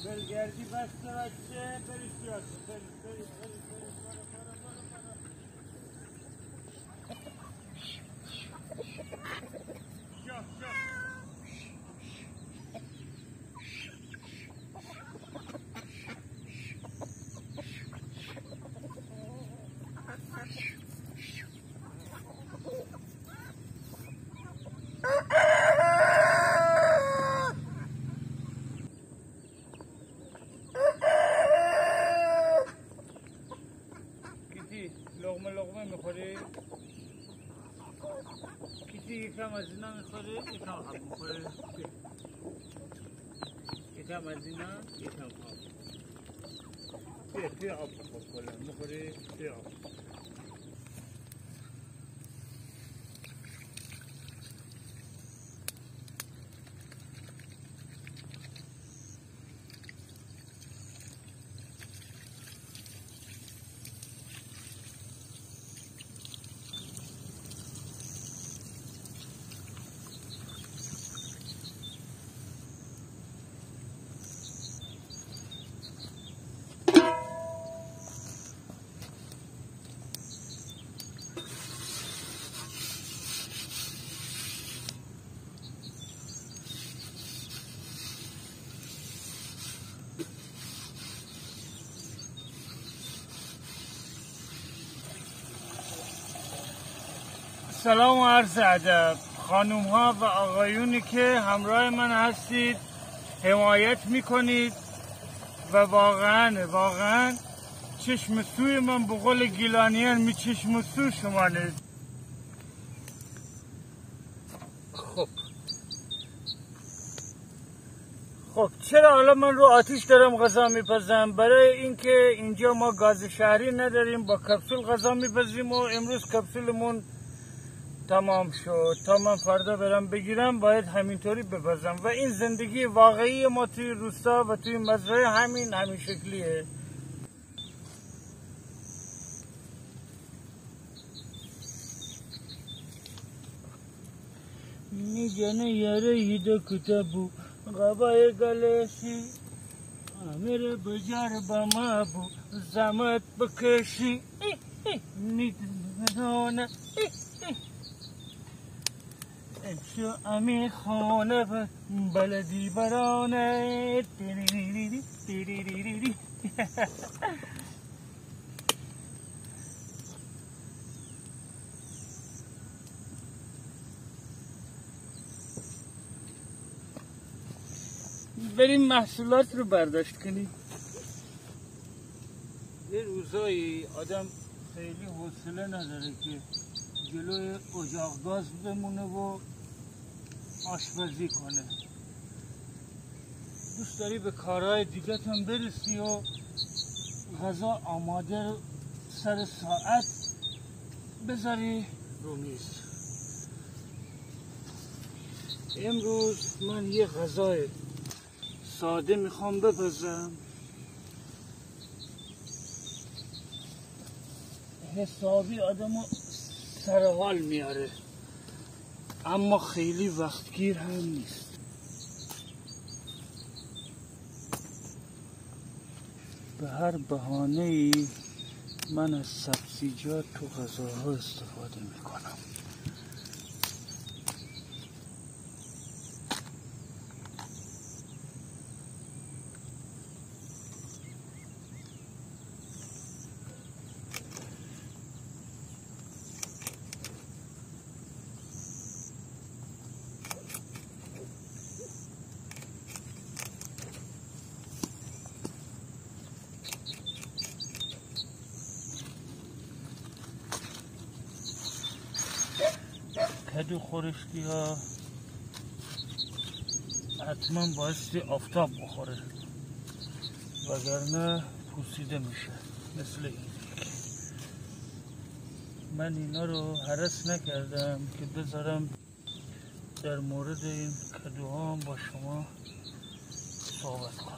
بلگردی بسته بچه برید بیاد برید لقمه میخوری؟ کسی یکم از اینا میخوری؟ یکم هم میخوری؟ یکم از اینا؟ یکم هم توی آب بخور کلا میخوری؟ توی آب سلام و عرض ادب خانوم ها و آقایونی که همراه من هستید حمایت میکنید و واقعا چشم سوی من به قول گیلانیان می چشم سو شمانید. خب چرا حالا من رو آتیش دارم غذا میپزم؟ برای اینکه اینجا ما گاز شهری نداریم، با کپسول غذا میپزیم و امروز کپسولمون تمام شد. تا من فردا برم بگیرم باید همینطوری بپزم و این زندگی واقعی ما توی روستا و توی مزرعه همین شکلیه. میگنه یاره هیده کتابو غبای گلشی امیر بجار با بو زمت بکشی میدونه شو امی خانه بلدی برانه بریم محصولات رو برداشت کنیم. یه روزایی آدم خیلی حوصله نداره که جلوی اجاق گاز بمونه و آشپزی کنه. دوست داری به کارهای دیگه هم برسی و غذا آماده رو سر ساعت بذاری رو میز. امروز من یه غذای ساده میخوام بپزم، حسابی آدمو سر حال میاره اما خیلی وقتگیر هم نیست. به هر بهانه‌ای من از سبزیجات تو غذاها استفاده میکنم. کدو خورشتی ها حتما بایستی آفتاب بخوره وگرنه پوسیده میشه. مثل این من اینا رو هرس نکردم که بذارم در مورد این کدوها با شما صحبت کنم.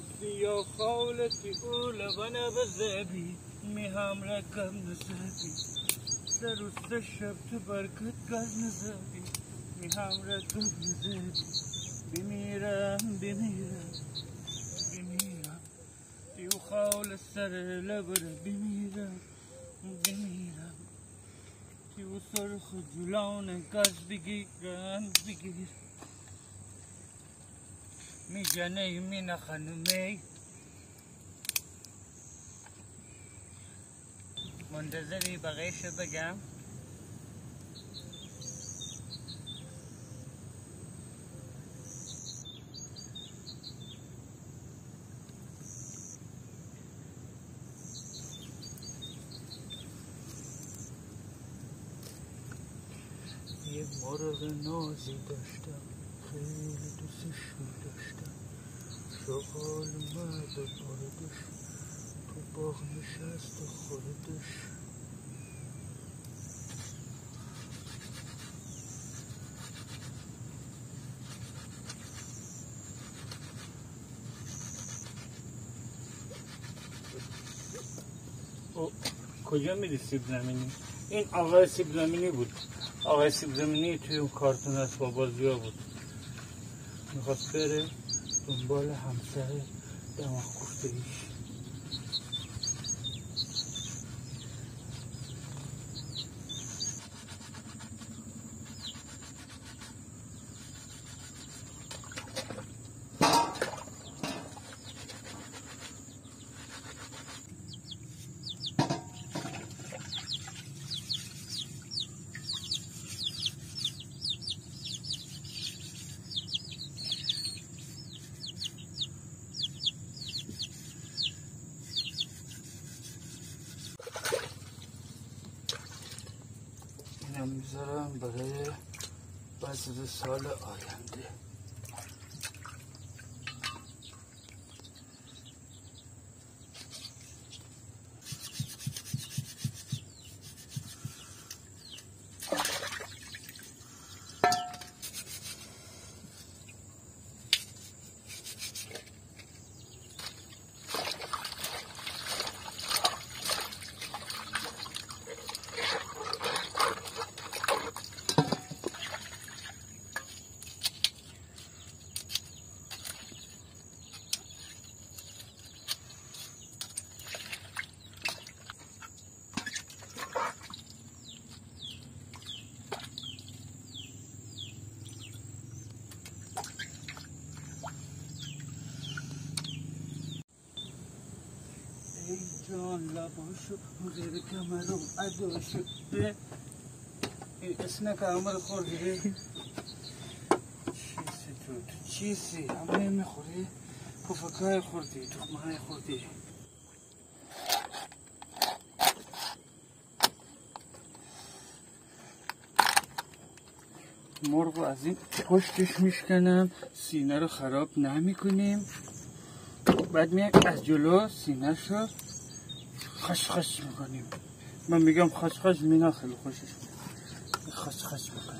یا خالتی او لبن بزبی می هم رکم نزبی سر و سه شب تو برکت گز نزبی می هم رکم نزبی بمیرم بمیرم بمیرم دیو خال سر لبر بمیرم بمیرم دیو سرخ جلان گز بگیرم بگیر می جنه می نخنمی منتظری بقیش بگم یه مرغ نازی داشتم خیلی دوستش داشتم شغال مرد باردش تو باغ نشست و خوردش کجا میری سیب زمینی؟ این آقای سیب زمینی بود آقای سیب زمینی توی اون کارتون هست با بازی ها بود میخواست بره دنبال همسر دماغ کوفته ایش اینم میذارم برای بذر سال آینده ای جان لباشو زیر کمرم اداشو این اسنک عمر خوردی چیزی تو چیزی همه میخوری پفکای خوردی تخمه خوردی مرغ از این پشتش میشکنم سینه رو خراب نمی کنیم بعد میایم از جلو سینه شو خشخش میکنیم من میگم خشخش مینا خیلی خوشش میاد خشخش میکنیم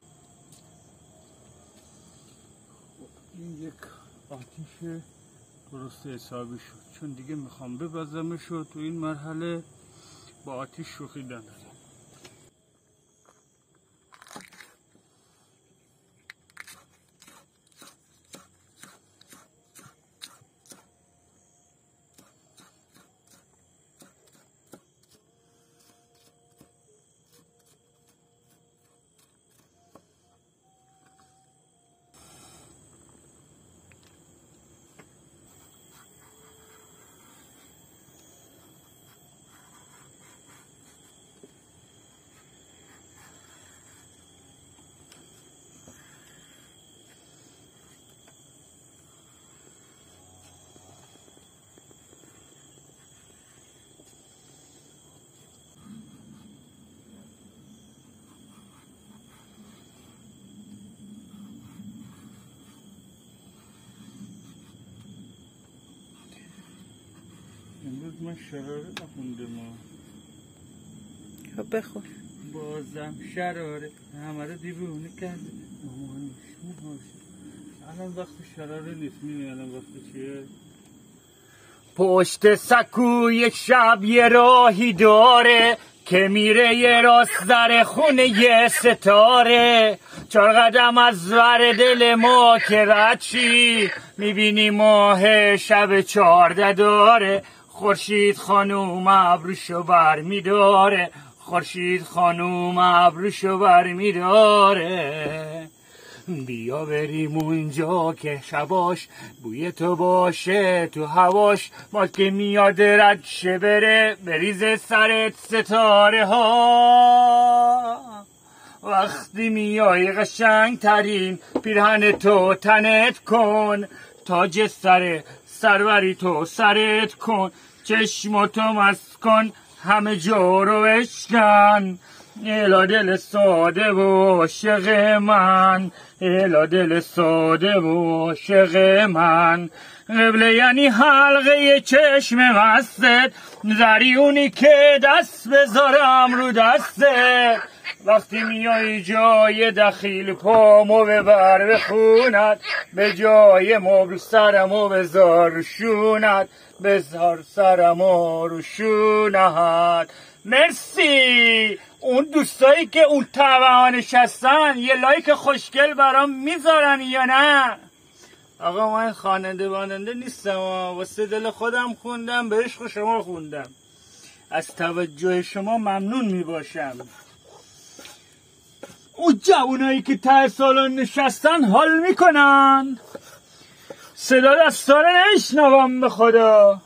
این یک آتیش درست حسابی شد، چون دیگه میخوام ببزمش و تو این مرحله با آتیش شوخی نداریم. امروز من شراره نخوندم. خب بخور. بازم شراره همه رو دیوونه کرده. الان وقت شراره نیست. میدونی الان وقت چیه؟ پشت سکوی شب یه راهی داره که میره یه راست در خونه یه ستاره. 4 قدم از ور دل ما که رد چی میبینی ماه شب 14 داره. خورشید خانوم ابروشو بر میداره، خورشید خانوم ابروشو بر میداره. بیا بریم اونجا که شباش بوی تو باشه تو هواش، ما که میاد رد شه بره بریز سرت ستاره ها. وقتی میای قشنگ ترین پیرهن تو تنت کن، تاج سروری تو سرت کن، چشماتو مست کن همه جا رو بشکن. الا دل ساده و عاشق من، الا دل ساده و عاشق من. قبله یعنی حلقه چشم مستت، زریونی که دست بذارم رو دستت. وقتی میای جای دخیل پامو ببر به خونت، به جای مبل سرمو بذار رو شونت، بذار سرمو رو شونت. مرسی. اون دوستایی که اون طبعا نشستن یه لایک خوشگل برام میذارن یا نه؟ آقا من خواننده باننده نیستم، واسه دل خودم خوندم، به عشق شما خوندم. از توجه شما ممنون میباشم. اون جوانایی که ته سالن نشستن حال میکنن، صدا دستاره نمیشنوم به خدا.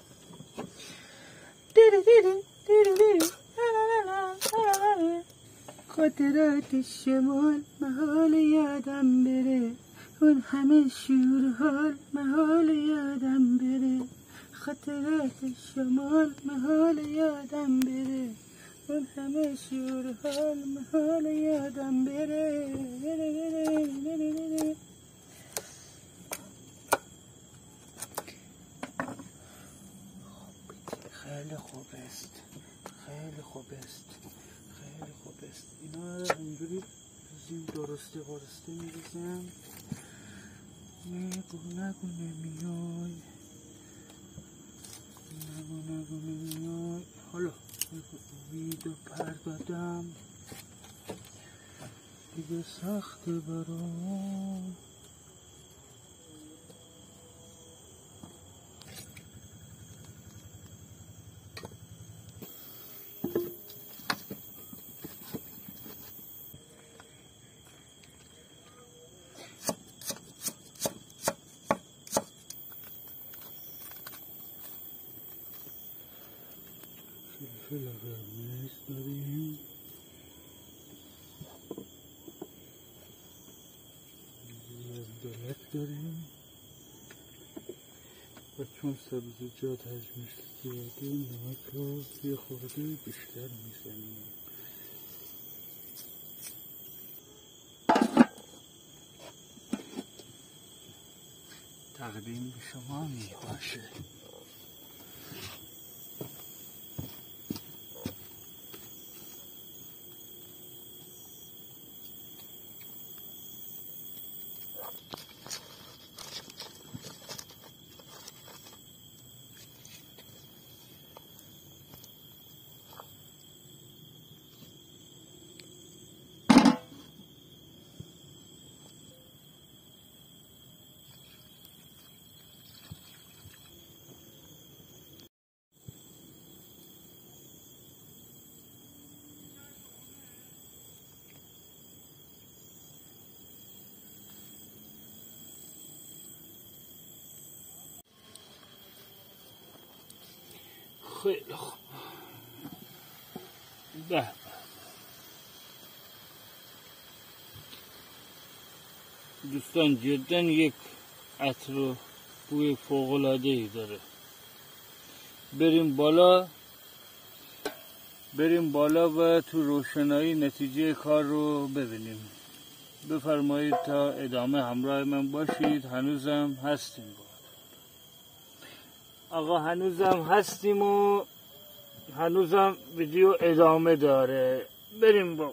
خاطرات شمال محال یادم بره، اون همه شور حال محال یادم بره. خاطرات شمال محال یادم بره، اون همه شور حال محال یادم بره. خیلی خوب است، خیلی خوب است، خیلی خوب است. اینا اینجوری زیم درسته قرسته میریزم. نگو نمیای، نگو نمیای. حالا ویدو پر دادم دیگه سخته برام. فلفل قرمز داریم، زردلک داریم و چون سبزیجات حجمش زیاده نمک رو یه خورده بیشتر میزنیم. تقدیم به شما میباشه. خیلی خوب. به دوستان جدا یک عطر و بوی فوق‌العاده‌ای داره. بریم بالا و تو روشنایی نتیجه کار رو ببینیم. بفرمایید تا ادامه همراه من باشید. هنوزم هستیم آقا، هنوزم هستیم و هنوزم ویدیو ادامه داره. بریم با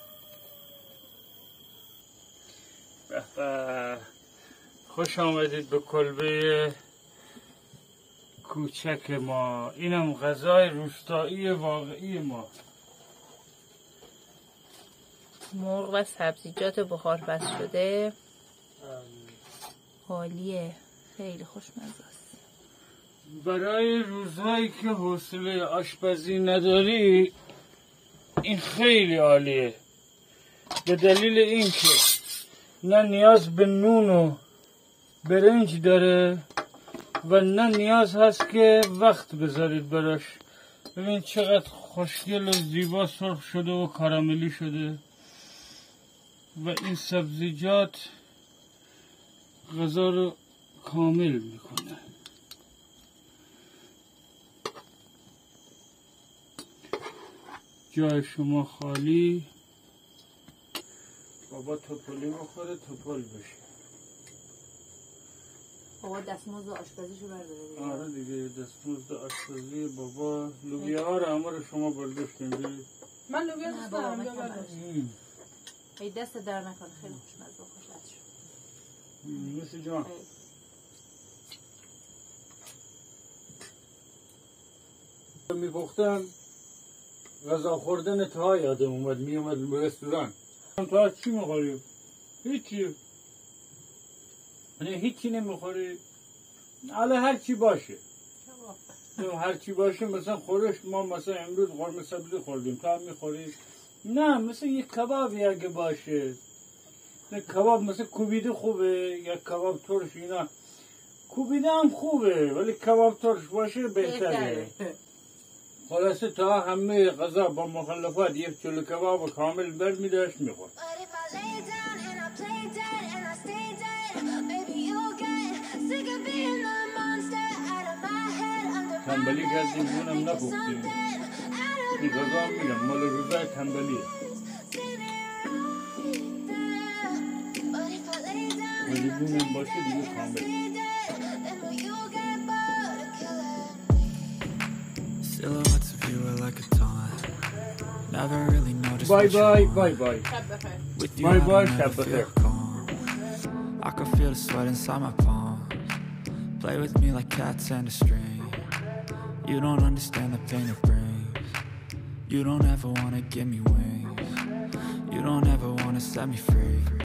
خوش آمدید به کلبه کوچک ما. اینم غذای روستایی واقعی ما. مرغ و سبزیجات بخار بس شده حالیه، خیلی خوشمزه است. برای روزهایی که حوصله آشپزی نداری این خیلی عالیه، به دلیل اینکه نه نیاز به نون و برنج داره و نه نیاز هست که وقت بذارید براش. ببین چقدر خوشگل و زیبا سرخ شده و کاراملی شده و این سبزیجات غذا رو کامل میکنه. جای شما خالی. بابا توپلی بخوره توپل بشه. بابا دستمزد آشپزیشو برداره دیگه. آره دیگه دستمزد آشپزی بابا. لوبیا ها رو همه رو شما برداشتیم برید. من لوبیا دوست دارم. بیا برداشتیم. ای دست در نکنه، خیلی خوشمزه و خوشمزه شد. مثل جان میگفتم غذا خوردن تا یادم اومد. می اومد به رستوران. تا چی میخوری؟ هیچی. هیچی نمیخوری؟ حالا هر چی باشه. هر چی باشه. مثلا خورش ما مثلا امروز قرمه سبزی خوردیم. تو هم میخوری؟ نه مثلا یک کبابی اگه باشه. کباب مثلا کوبیده خوبه یا کباب ترش. اینا کوبیده هم خوبه ولی کباب ترش باشه بهتره. خلاصه تا همه غذا با مخلفات یک چلو کباب کامل برمیداشت میخورد. تنبلی کردیم بونم نپختیم. این غذا هم میگم مال روزای تنبلیه. ولی بونم باشه دیگه کامل. Silhouettes of you are like a taunt. Never really noticed Bye what you bye, want. bye bye. With you, Bye I bye, don't ever Shabba feel calm. I can feel the sweat inside my palms. Play with me like cats and a string. You don't understand the pain it brings. You don't ever wanna give me wings. You don't ever wanna set me free.